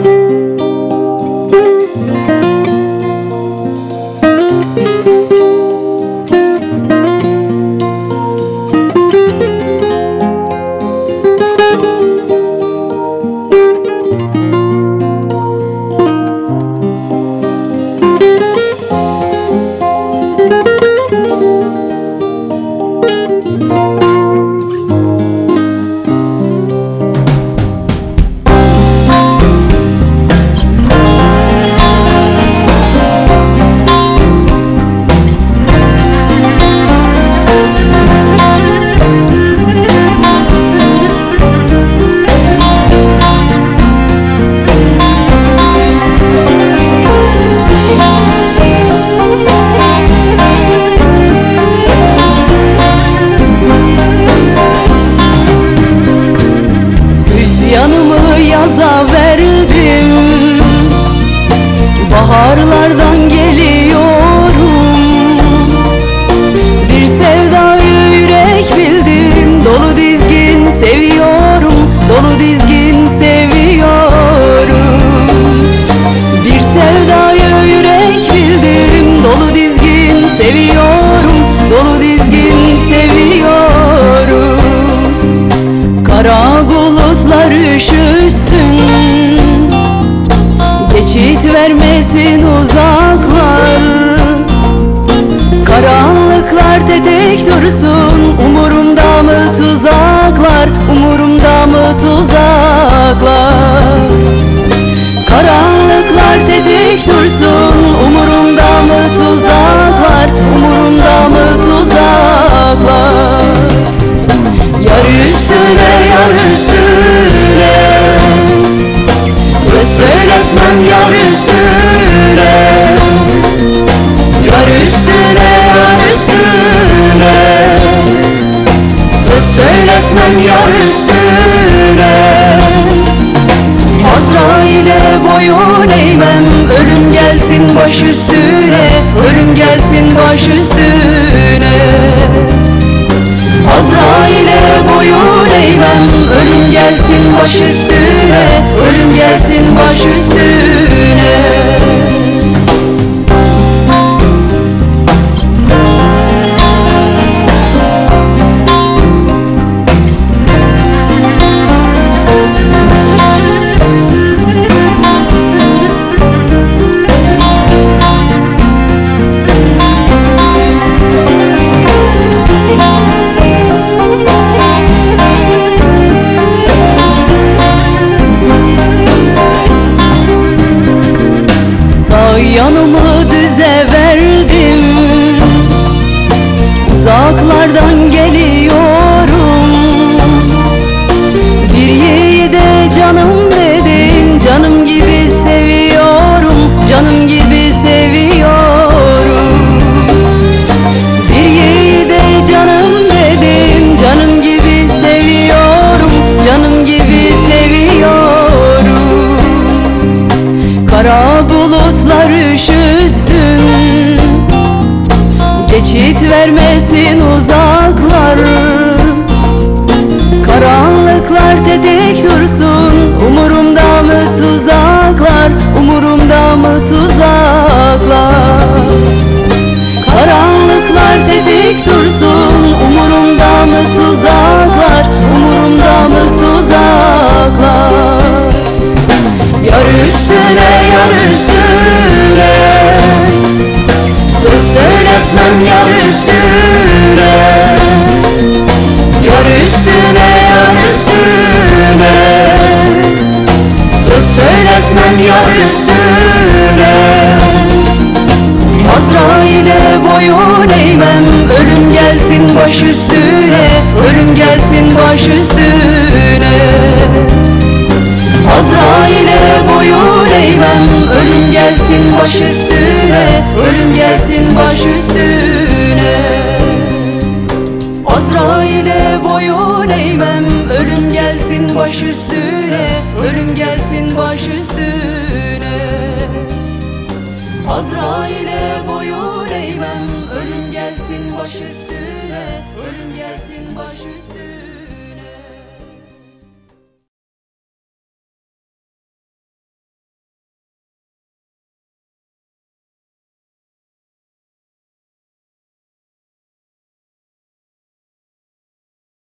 yaza verdim. Baharlardan geliyorum, bir sevdayı yürek bildim. Dolu dizgin seviyorum, dolu dizgin seviyorum. Bir sevdayı yürek bildim, dolu dizgin seviyorum, dolu dizgin seviyorum. Kara bulutlar üşüsün, geçit vermesin uzaklar. Karanlıklar tetik dursun, umurumda mı tuzaklar, umurumda mı tuzaklar. Karanlıklar tetik dursun, umurumda mı tuzaklar, umurumda mı tuzaklar. Yar üstüne, yar üstüne, söz söyletmem yar üstüne. Yar üstüne, yar üstüne, söz söyletmem yar üstüne. Azrail'e boyun eğmem, ölüm gelsin baş üstüne, ölüm gelsin baş üstüne. Azrail'e boyun eğmem, ölüm gelsin baş üstüne, ölüm gelsin baş üstüne. Yanımı düze verdim, uzaklardan geliyorum. Bir yiğide canım dedim, canım gibi seviyorum, canım gibi seviyorum. Bir yiğide canım dedim, canım gibi seviyorum, canım gibi seviyorum. Kara bulutlar üşüsün, geçit vermesin uzaklar. Karanlıklar tetik dursun, umurumda mı tuzaklar, umurumda mı tuzaklar. Karanlıklar tetik dursun, umurumda mı tuzaklar, umurumda mı tuzaklar. Yar üstüne, yar üstüne, söz söyletmem yar üstüne. Yar üstüne, yar üstüne, söz söyletmem yar üstüne. Azrail'e boyun eğmem, ölüm gelsin baş üstüne, ölüm gelsin baş üstüne. Azrail'e boyun eğmem, ölüm gelsin baş üstüne, ölüm gelsin baş üstüne. Azrail'e boyun eğmem, ölüm gelsin baş üstüne.